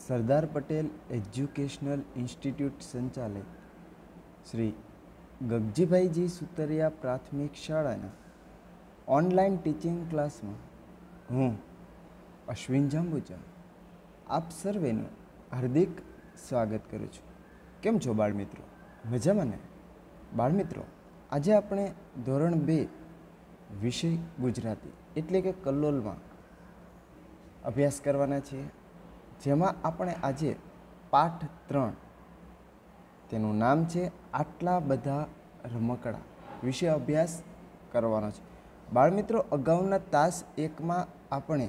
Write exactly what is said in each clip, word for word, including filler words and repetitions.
Sardar Patel educational institute સંચાલિત શ્રી ગગજીભાઈજી સુતરિયા પ્રાથમિક શાળાના ઓનલાઈન ટીચિંગ ક્લાસમાં હું અશ્વિન જાંબુચા આપ સર્વેનું હાર્દિક સ્વાગત કરું છું. કેમ છો બાળમિત્રો? મજામાં ને? બાળમિત્રો, આજે આપણે ધોરણ બે વિષય ગુજરાતી એટલે કે કલ્લોલમાં અભ્યાસ કરવાના છીએ, જેમાં આપણે આજે પાઠ ત્રણ, તેનું નામ છે આટલા બધા રમકડા વિશે અભ્યાસ કરવાનો છે. બાળમિત્રો, અગાઉના તાસ એકમાં આપણે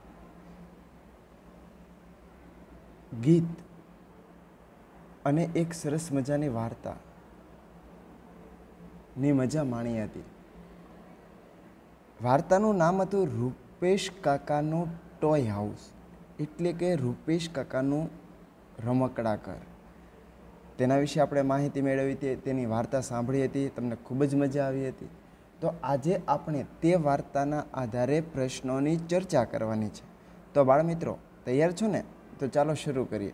ગીત અને એક સરસ મજાની વાર્તા ની મજા માણી હતી. વાર્તાનું નામ હતું રૂપેશ કાકાનું ટોય હાઉસ, એટલે કે રૂપેશ કાકાનું રમકડા ઘર. તેના વિશે આપણે માહિતી મેળવી હતી, તેની વાર્તા સાંભળી હતી, તમને ખૂબ જ મજા આવી હતી. તો આજે આપણે તે વાર્તાના આધારે પ્રશ્નોની ચર્ચા કરવાની છે. તો બાળમિત્રો, તૈયાર છો ને? તો ચાલો શરૂ કરીએ.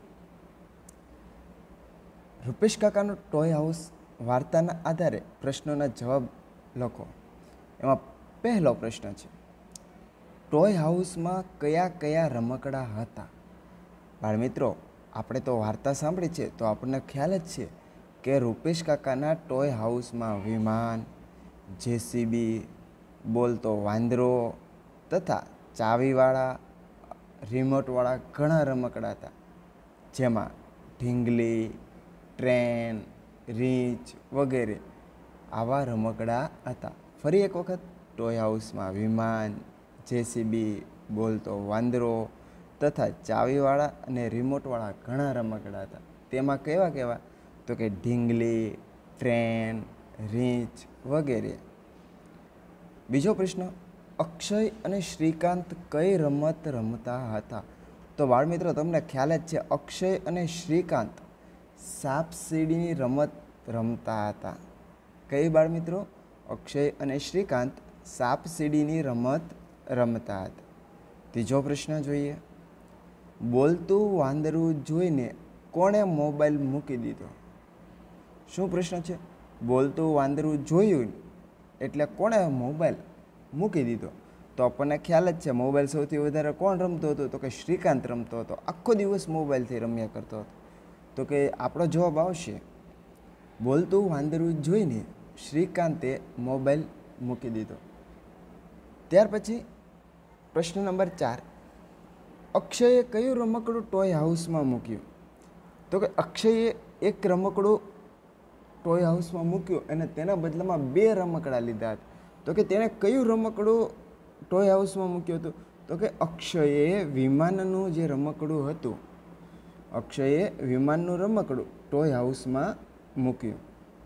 રૂપેશ કાકાનું ટોય હાઉસ વાર્તાના આધારે પ્રશ્નોના જવાબ લખો. એમાં પહેલો પ્રશ્ન છે, ટોય હાઉસમાં કયા કયા રમકડા હતા? બાળમિત્રો, આપણે તો વાર્તા સાંભળી છે તો આપણને ખ્યાલ જ છે કે રૂપેશ કાકાના ટોય હાઉસમાં વિમાન, જેસીબી, બોલતો વાંદરો તથા ચાવીવાળા, રિમોટવાળા ઘણા રમકડા હતા, જેમાં ઢીંગલી, ટ્રેન, રીંચ વગેરે આવા રમકડા હતા. ફરી એક વખત, ટોય હાઉસમાં વિમાન, જેસીબી, બોલતો વાંદરો તથા ચાવીવાળા અને રિમોટવાળા ઘણા રમકડા હતા. તેમાં કેવા કેવા? તો કે ઢીંગલી, ટ્રેન, રીંચ વગેરે. બીજો પ્રશ્ન, અક્ષય અને શ્રીકાંત કઈ રમત રમતા હતા? તો બાળમિત્રો, તમને ખ્યાલ જ છે, અક્ષય અને શ્રીકાંત સાપ સીડીની રમત રમતા હતા. કઈ બાળમિત્રો? અક્ષય અને શ્રીકાંત સાપ સીડીની રમત રમતા હતા. ત્રીજો પ્રશ્ન જોઈએ, બોલતું વાંદરું જોઈને કોણે મોબાઈલ મૂકી દીધો? શું પ્રશ્ન છે? બોલતું વાંદરું જોયું એટલે કોણે મોબાઈલ મૂકી દીધો? તો આપણને ખ્યાલ જ છે, મોબાઈલ સૌથી વધારે કોણ રમતો હતો? તો કે શ્રીકાંત રમતો હતો. આખો દિવસ મોબાઈલથી રમ્યા કરતો હતો. તો કે આપણો જવાબ આવશે, બોલતું વાંદરું જોઈને શ્રીકાંતે મોબાઈલ મૂકી દીધો. ત્યાર પછી પ્રશ્ન નંબર ચાર, અક્ષયે કયું રમકડું ટોય હાઉસમાં મૂક્યું? તો કે અક્ષયે એક રમકડું ટોય હાઉસમાં મૂક્યું અને તેના બદલામાં બે રમકડા લીધા હતા. તો કે તેણે કયું રમકડું ટોય હાઉસમાં મૂક્યું હતું? તો કે અક્ષયે વિમાનનું જે રમકડું હતું, અક્ષયે વિમાનનું રમકડું ટોય હાઉસમાં મૂક્યું.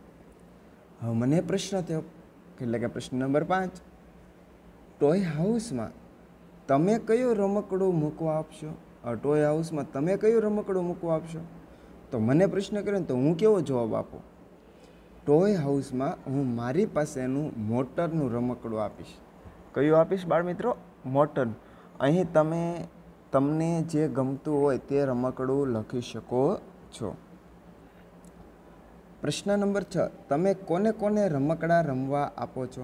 હવે મને પ્રશ્ન થયો, એટલે કે પ્રશ્ન નંબર પાંચ, ટોય હાઉસમાં તમે કયું રમકડું મૂકવા આપશો? ટોય હાઉસમાં તમે કયું રમકડું મૂકવા આપશો? તો મને પ્રશ્ન કર્યો ને તો હું કેવો જવાબ આપું? ટોય હાઉસમાં હું મારી પાસેનું મોટરનું રમકડું આપીશ. કયું આપીશ બાળમિત્રો? મોટરનું. અહીં તમે તમને જે ગમતું હોય તે રમકડું લખી શકો છો. પ્રશ્ન નંબર છ, તમે કોને કોને રમકડા રમવા આપો છો?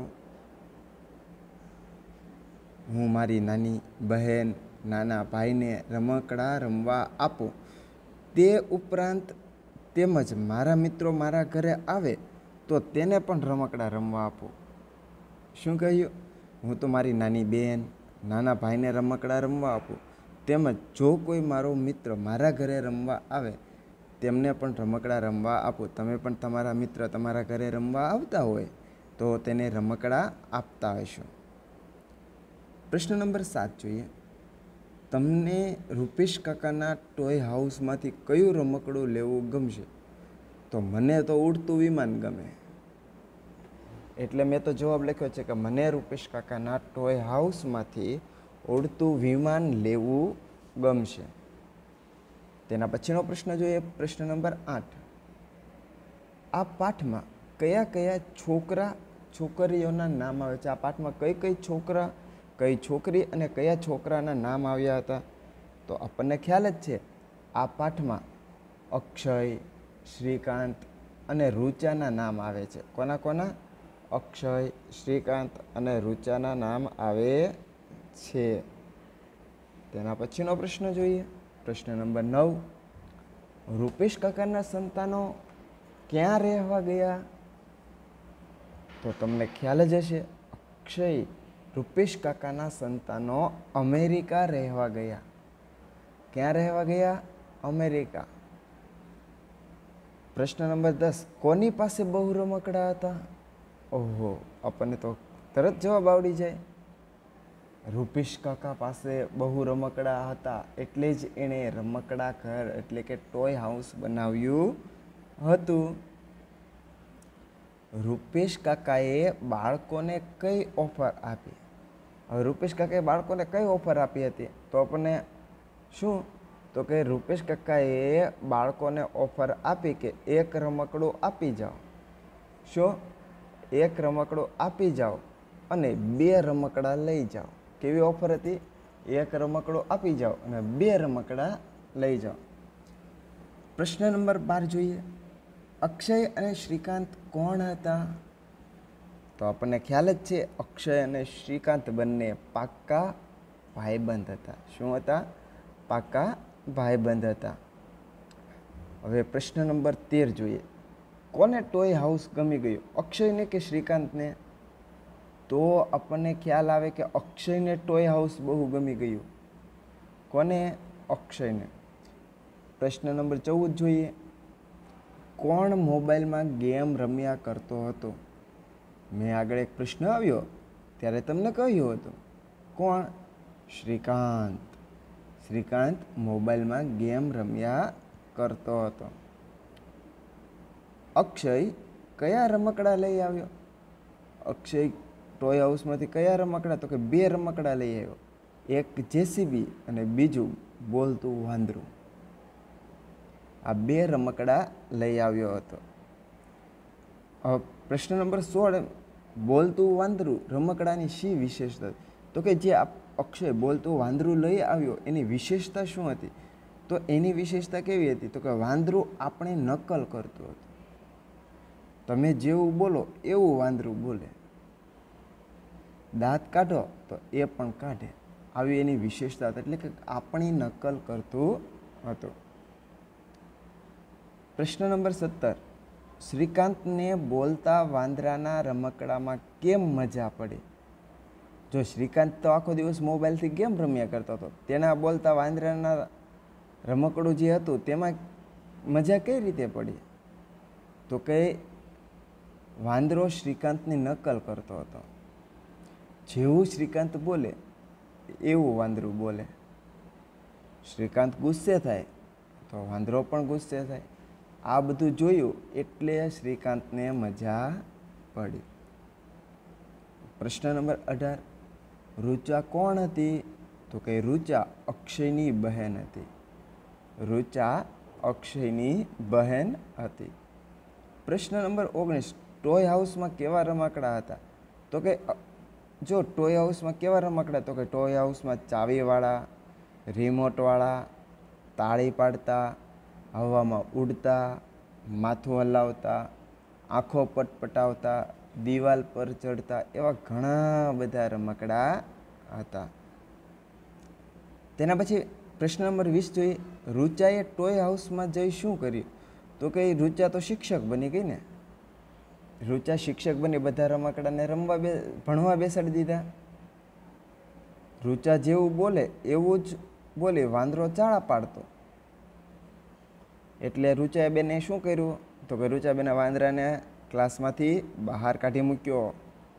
હું મારી નાની બહેન, નાના ભાઈને રમકડા રમવા આપું. તે ઉપરાંત તેમજ મારા મિત્રો મારા ઘરે આવે તો તેને પણ રમકડા રમવા આપું. શું કહ્યું? હું તો મારી નાની બહેન, નાના ભાઈને રમકડા રમવા આપું. તેમજ જો કોઈ મારો મિત્ર મારા ઘરે રમવા આવે તેમને પણ રમકડા રમવા આપું. તમે પણ તમારા મિત્ર તમારા ઘરે રમવા આવતા હોય તો તેને રમકડા આપતા હશો. પ્રશ્ન નંબર સાત જોઈએ, તમને રૂપેશ કાકાના ટોય હાઉસમાંથી કયું રમકડું લેવું ગમશે? તો મને તો ઉડતું વિમાન ગમે. એટલે મેં તો જવાબ લખ્યો છે કે મને રૂપેશ કાકાના ટોય હાઉસમાંથી ઉડતું વિમાન લેવું ગમશે. તેના પછીનો પ્રશ્ન જોઈએ, પ્રશ્ન નંબર આઠ, આ પાઠમાં કયા કયા છોકરા છોકરીઓના નામ આવે છે? આ પાઠમાં કઈ કઈ છોકરા, કઈ છોકરી અને કયા છોકરાના નામ આવ્યા હતા? તો આપણને ખ્યાલ જ છે, આ પાઠમાં અક્ષય, શ્રીકાંત અને રુચાના નામ આવે છે. કોના કોના? અક્ષય, શ્રીકાંત અને રુચાના નામ આવે છે. તેના પછીનો પ્રશ્ન જોઈએ. પ્રશ્ન નંબર નવ. રૂપેશ કાકાના સંતાનો ક્યાં રહેવા ગયા? તો તમને ખ્યાલ જ હશે, અક્ષય, રૂપેશ કાકાના સંતાનો અમેરિકા રહેવા ગયા. ક્યાં રહેવા ગયા? અમેરિકા. પ્રશ્ન નંબર દસ. કોની પાસે બહુ રમકડા હતા? ઓહો, આપણને તો તરત જવાબ આવડી જાય. રૂપેશ કાકા પાસે બહુ રમકડા હતા, એટલે જ એણે રમકડા ઘર એટલે કે ટોય હાઉસ બનાવ્યું હતું. રૂપેશ કાકાએ બાળકોને કઈ ઓફર આપી? હવે રૂપેશ કાકાએ બાળકોને કઈ ઓફર આપી હતી? તો આપણને શું? તો કે રૂપેશ કાકાએ બાળકોને ઓફર આપી કે એક રમકડું આપી જાઓ. શું? એક રમકડું આપી જાઓ અને બે રમકડા લઈ જાઓ. કેવી ઓફર હતી? એક રમકડું આપી જાઓ અને બે રમકડા લઈ જાઓ. પ્રશ્ન નંબર બાર જોઈએ. અક્ષય અને શ્રીકાંત કોણ હતા? તો આપણને ખ્યાલ જ છે, અક્ષય અને શ્રીકાંત બંને પાક્કા ભાઈબંધ હતા. શું હતા? પાક્કા ભાઈબંધ હતા. હવે પ્રશ્ન નંબર તેર જોઈએ. કોને ટોય હાઉસ ગમી ગયું, અક્ષયને કે શ્રીકાંતને? તો આપણને ખ્યાલ આવે કે અક્ષયને ટોય હાઉસ બહુ ગમી ગયું. કોને? અક્ષયને. પ્રશ્ન નંબર ચૌદ જોઈએ. કોણ મોબાઈલમાં ગેમ રમ્યા કરતો હતો? મેં આગળ એક પ્રશ્ન આવ્યો ત્યારે તમને કહ્યું હતું. કોણ? શ્રીકાંત. શ્રીકાંત મોબાઈલમાં ગેમ રમ્યા કરતો હતો. અક્ષય કયા રમકડા લઈ આવ્યો? અક્ષય ટોય હાઉસમાંથી કયા રમકડા? તો કે બે રમકડા લઈ આવ્યો. એક જેસીબી અને બીજું બોલતું વાંદરું. આ બે રમકડા લઈ આવ્યો હતો. હવે પ્રશ્ન નંબર સોળ. બોલતું વાંદરું રમકડાની શી વિશેષતા? તો કે જે અક્ષય બોલતું વાંદરું લઈ આવ્યો એની વિશેષતા શું હતી? તો એની વિશેષતા કેવી હતી? તો કે વાંદરું આપણે નકલ કરતું હતું. તમે જેવું બોલો એવું વાંદરું બોલે. દાંત કાઢો તો એ પણ કાઢે. આવી એની વિશેષતા હતી, એટલે કે આપણી નકલ કરતું હતું. પ્રશ્ન નંબર સત્તર. શ્રીકાંતને બોલતા વાંદરાના રમકડામાં કેમ મજા પડી? જો શ્રીકાંત તો આખો દિવસ મોબાઈલથી ગેમ રમ્યા કરતો હતો, તેના બોલતા વાંદરાના રમકડું જે હતું તેમાં મજા કઈ રીતે પડી? તો કે વાંદરો શ્રીકાંતની નકલ કરતો હતો. જેવું શ્રીકાંત બોલે એવું વાંદરું બોલે. શ્રીકાંત ગુસ્સે થાય તો વાંદરો પણ ગુસ્સે થાય. આ બધું જોયું એટલે શ્રીકાંતને મજા પડી. પ્રશ્ન નંબર અઢાર. રુચા કોણ હતી? તો કે રુચા અક્ષયની બહેન હતી. રુચા અક્ષયની બહેન હતી. પ્રશ્ન નંબર ઓગણીસ. ટોય હાઉસમાં કેવા રમકડા હતા? તો કે જો ટોય હાઉસમાં કેવા રમકડા? તો કે ટોય હાઉસમાં ચાવીવાળા, રિમોટવાળા, તાળી પાડતા, હવામાં ઉડતા, માથું હલાવતા, આંખો પટપટાવતા, દિવાલ પર ચડતા, એવા ઘણા બધા રમકડા હતા. તેના પછી પ્રશ્ન નંબર વીસ જોઈએ. રુચાએ ટોય હાઉસમાં જઈ શું કર્યું? તો કે રુચા તો શિક્ષક બની ગઈ ને. રુચા શિક્ષક બની બધા રમકડાને રમવા બે ભણવા બેસાડી દીધા. રુચા જેવું બોલે એવું જ બોલે. વાંદરો ચાળા પાડતો એટલે રુચા બેને શું કર્યું? તો કે રુચા બેને વાંદરાને ક્લાસમાંથી બહાર કાઢી મૂક્યો.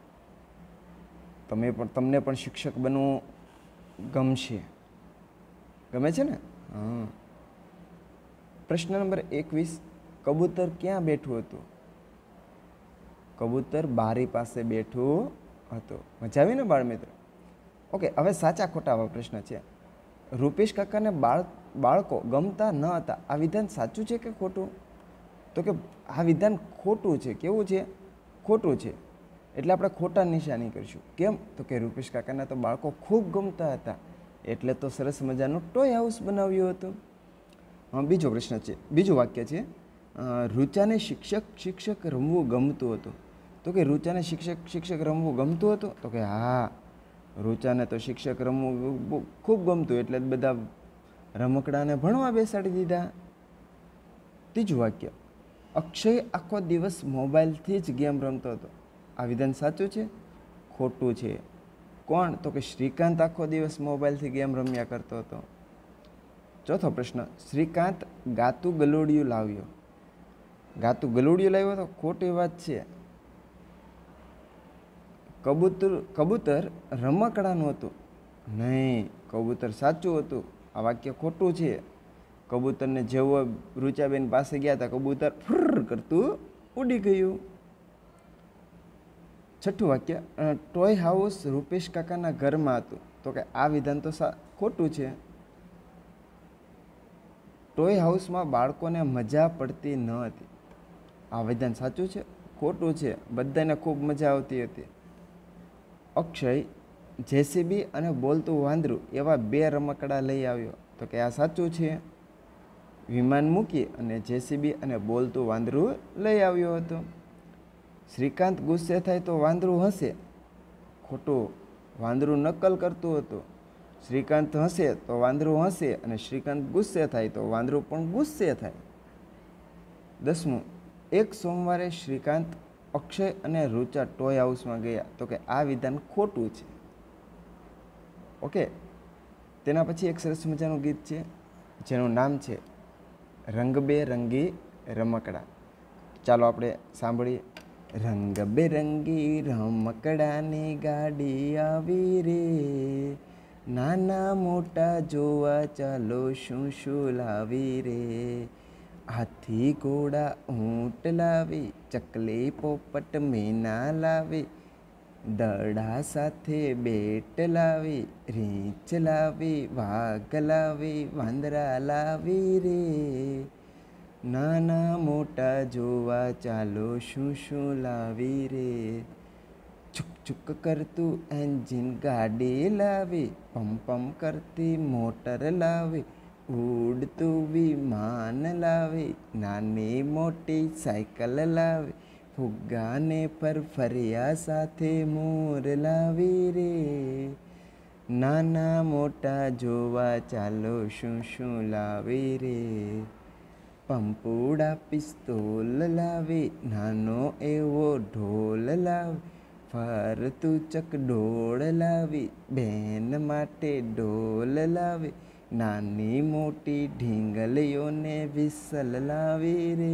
તમે પણ તમને પણ શિક્ષક બનવું ગમશે. ગમે છે ને? હા. પ્રશ્ન નંબર એકવીસ. કબૂતર ક્યાં બેઠું હતું? કબૂતર બારી પાસે બેઠું હતું. મજા આવી ને બાળ મિત્રો? ઓકે, હવે સાચા ખોટા પ્રશ્ન છે. રૂપેશ કાકાને બાળ બાળકો ગમતા ન હતા, આ વિધાન સાચું છે કે ખોટું? તો કે આ વિધાન ખોટું છે. કેવું છે? ખોટું છે. એટલે આપણે ખોટા નિશાની કરીશું. કેમ? તો કે રૂપેશ કાકાના તો બાળકો ખૂબ ગમતા હતા, એટલે તો સરસ મજાનું ટોય હાઉસ બનાવ્યું હતું. હા, બીજો પ્રશ્ન છે, બીજું વાક્ય છે, રુચાને શિક્ષક શિક્ષક રમવું ગમતું હતું. તો કે રુચાને શિક્ષક શિક્ષક રમવું ગમતું હતું. તો કે હા, રુચાને તો શિક્ષક રમવું ખૂબ ગમતું, એટલે જ બધા રમકડાને ભણવા બેસાડી દીધા. ત્રીજું વાક્ય, અક્ષય આખો દિવસ મોબાઈલથી જ ગેમ રમતો હતો. આ વિધાન સાચું છે, ખોટું છે? કોણ? તો કે શ્રીકાંત આખો દિવસ મોબાઈલથી ગેમ રમ્યા કરતો હતો. ચોથો પ્રશ્ન, શ્રીકાંત ગાતું ગલુડિયું લાવ્યો. ગાતું ગલુડિયું લાવ્યો તો ખોટી વાત છે. કબૂતર કબૂતર રમકડાનું હતું. નહીં, કબૂતર સાચું હતું. આ વાક્ય ખોટું છે. કબૂતરને જેવો રૂચાબેન પાસે ગયા હતા, કબૂતર ફ્ર કરતું ઉડી ગયું. છઠ્ઠું વાક્ય, ટોય હાઉસ રૂપેશ કાકાના ઘરમાં હતું. તો કે આ વિધાન તો ખોટું છે. ટોય હાઉસમાં બાળકોને મજા પડતી ન હતી. આ વિધાન સાચું છે, ખોટું છે? બધાને ખૂબ મજા આવતી હતી. અક્ષય જેસીબી અને બોલતું વાંદરું એવા બે રમકડા લઈ આવ્યો. તો કે આ સાચું છે. વિમાન મૂકી અને જેસીબી અને બોલતું વાંદરું લઈ આવ્યો હતો. શ્રીકાંત ગુસ્સે થાય તો વાંદરું હસે. ખોટું, વાંદરું નકલ કરતું હતું. શ્રીકાંત હસે તો વાંદરું હસે, અને શ્રીકાંત ગુસ્સે થાય તો વાંદરું પણ ગુસ્સે થાય. દસમું, એક સોમવારે શ્રીકાંત, અક્ષય અને રુચા ટોય હાઉસમાં ગયા. તો કે આ વિધાન ખોટું છે. ઓકે, તેના પછી એક સરસ મજાનું ગીત છે જેનું નામ છે રંગબેરંગી રમકડા. ચાલો આપણે સાંભળીએ. રંગબેરંગી રમકડાની ગાડી આવી રે, નાના મોટા જોવા ચાલો શું શું લાવી રે. હાથી ઘોડા ઊંટ લાવી, ચકલી પોપટ મેના લાવી, દડા સાથે બેટ લાવી, રીંછ લાવી, વાઘ લાવી, વાંદરા લાવી રે. નાના મોટા જોવા ચાલો શું શું લાવી રે. છુક છુક કરતું એન્જિન ગાડી લાવી, પમ પમ કરતી મોટર લાવી, ઉડતું વિમાન લાવી, નાની મોટી સાયકલ લાવી, ફુગ્ગાને ફરફરિયા સાથે મોર લાવી રે. નાના મોટા જોવા ચાલો શું શું લાવી રે. પંપુડા પિસ્તોલ લાવી, નાનો એવો ઢોલ લાવી, ફરતું ચકડોળ લાવી, બેન માટે ઢોલ લાવી, નાની મોટી ઢીંગલીઓને વિસલ લાવી રે.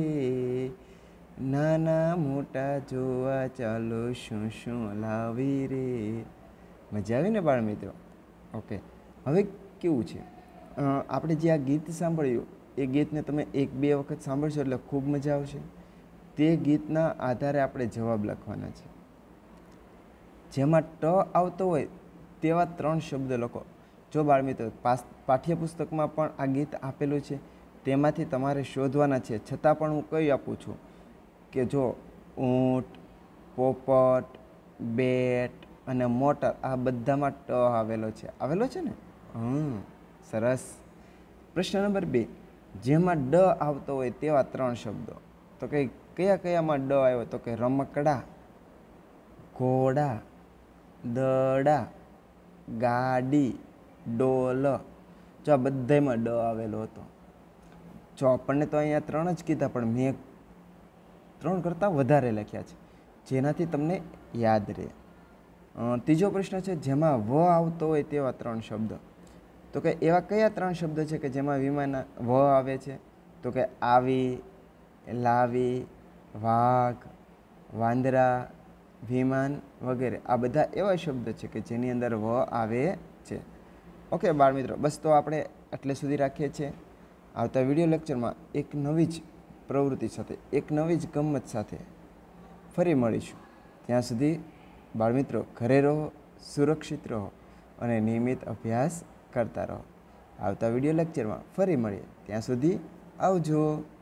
નાના મોટા જોવા ચાલો શું શું લાવી રે. મજા આવી ને બાળ મિત્રો? ઓકે, હવે કેવું છે, આપણે જે આ ગીત સાંભળ્યું એ ગીતને તમે એક બે વખત સાંભળશો એટલે ખૂબ મજા આવશે. તે ગીતના આધારે આપણે જવાબ લખવાના છે. જેમાં ટ આવતો હોય તેવા ત્રણ શબ્દ લખો. જો બાળમિત્રો, પાઠ્યપુસ્તકમાં પણ આ ગીત આપેલું છે, તેમાંથી તમારે શોધવાના છે. છતાં પણ હું કહી આપું છું કે જો ઊંટ, પોપટ, બેટ અને મોટર આ બધામાં ટ આવેલો છે. આવેલો છે ને? હમ સરસ. પ્રશ્ન નંબર બે, જેમાં ડ આવતો હોય તેવા ત્રણ શબ્દો. તો કે કયા કયામાં ડ આવ્યો? તો કે રમકડા, ઘોડા, દડા, ગાડી, ડોલ. જો આ બધામાં ડ આવેલો હતો. જો આપણને તો અહીંયા ત્રણ જ કીધા, પણ મેં ત્રણ કરતાં વધારે લખ્યા છે જેનાથી તમને યાદ રહે. ત્રીજો પ્રશ્ન છે, જેમાં વ આવતો હોય તેવા ત્રણ શબ્દ. તો કે એવા કયા ત્રણ શબ્દ છે કે જેમાં વિમાન વ આવે છે? તો કે આવી, લાવી, વાઘ, વાંદરા, વિમાન વગેરે. આ બધા એવા શબ્દ છે કે જેની અંદર વ આવે છે. ઓકે બાળ મિત્રો, બસ તો આપણે એટલે સુધી રાખીએ છીએ. આવતા વિડીયો લેક્ચરમાં એક નવી જ પ્રવૃત્તિ સાથે, એક નવી જ ગમ્મત સાથે ફરી મળીશું. ત્યાં સુધી બાળમિત્રો ઘરે રહો, સુરક્ષિત રહો અને નિયમિત અભ્યાસ કરતા રહો. આવતા વિડીયો લેક્ચરમાં ફરી મળીએ. ત્યાં સુધી આવજો.